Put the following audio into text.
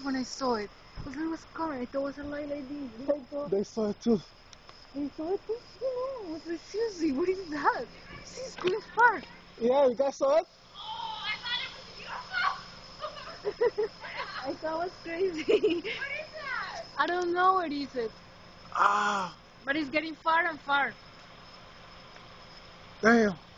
when I saw it. Because it was coming. I thought it was a light like this. They saw it too. They saw it too? No, I was like, seriously, what is that? She's going far. Yeah, you guys saw it? Oh, I thought it was UFO. I thought it was crazy. What is that? I don't know what is it. Ah, But it's getting far and far. damn.